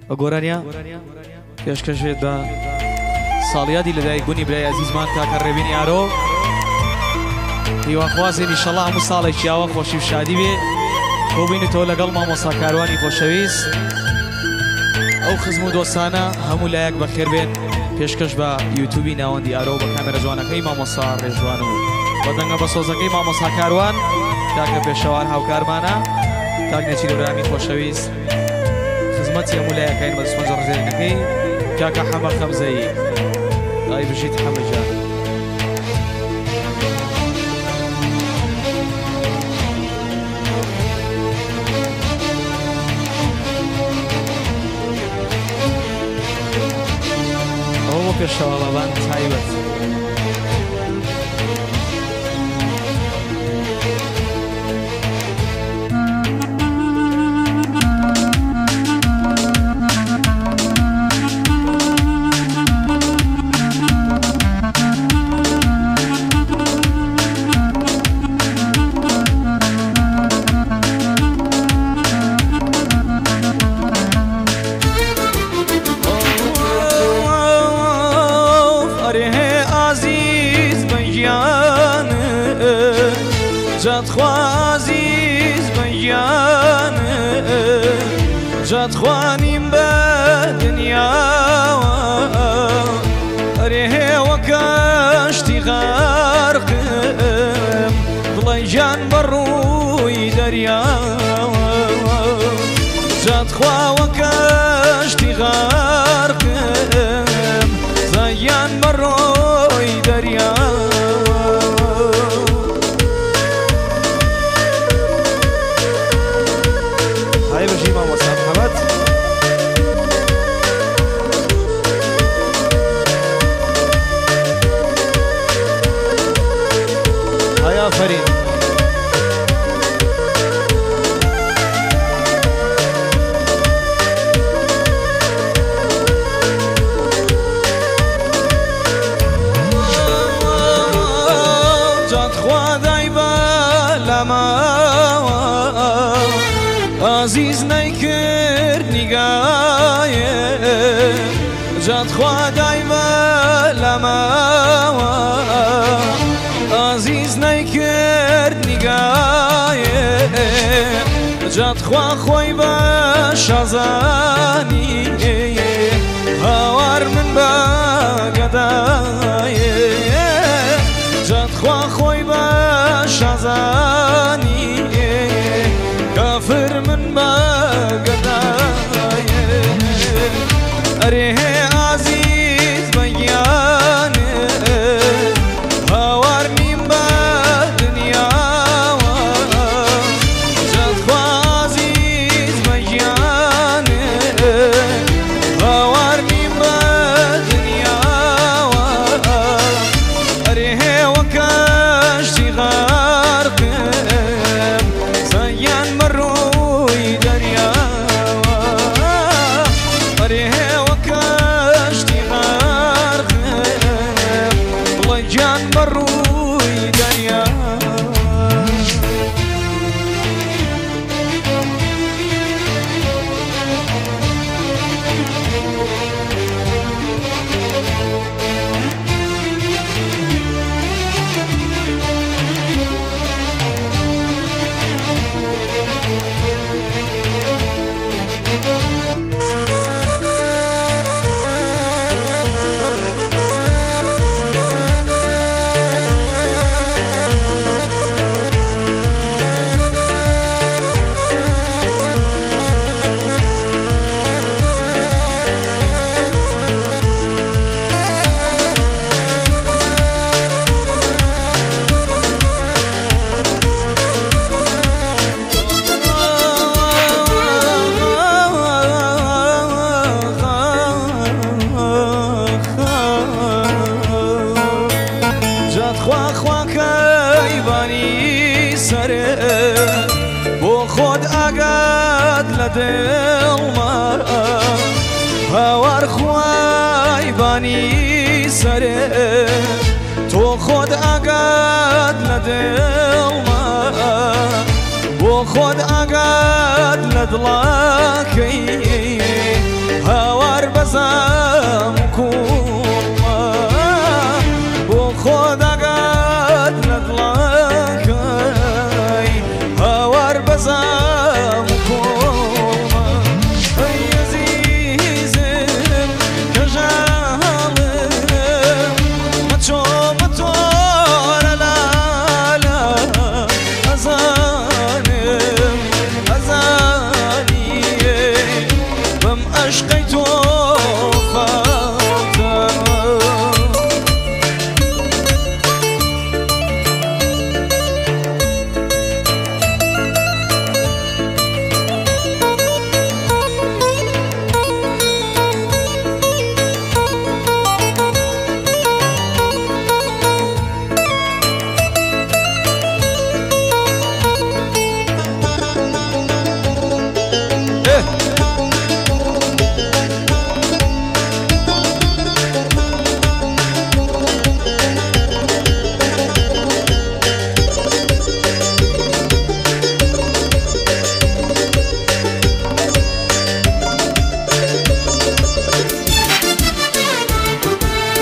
ئەگۆرانیا پێشکەشێت بە ساڵیادی لەدایک بوونی برای عەزیزمان کاکە ڕێبین یارۆ هیواخوازێن ئینشەڵڵا هەموو ساڵێکی ئاوا خۆشی و شادی بێ کۆبووینەوە لەگەڵ مامۆستا کاروانی خۆشەویست ئەو خزم و دۆستانە هەموو لایەک بەخێر بێن پێشکەش بە یوتیوبی ناوەندی ئارۆ بە کامێرە جوانەکەی مامۆستا ڕێژوان و بەدەنگە بە سۆزەکەی مامۆستا کاروان کاکە پێشەوار هاوکارمانە کاک نەچیر ئەبراهیمی خۆشەویست خزمەتی هەموو لایەکەین بە دەستمەنجە ڕزێنەکەی کاکە حەمە خەمزەیی ئای بژیت حەمەجان ئەوە پێشەواڵەوان تایبەت جادخوازیز بەیانە جادخوانیم بە دنیاوە ئەرێ هێوە کەشتی غارقم بڵێ گیان بە ڕووی دەریاوە جادخواوە کەشتی غارقم زەیان بە ڕووی دەریاوە فريد جات خوادای بالما عزیز نیکرد نگایه جات خوادای بالما عزیز نیکرد نگایه جات خوا خوی باش ازانی هوار من بگدایه جات خوا خوی باش ازانی کافر من بگدایه اره عزیز بگیانه هوار دڵمە هاوار خوای بانی سەرێ تۆ خۆت ئاگات لە دڵمە بۆ خۆت ئاگات لە دڵاکەی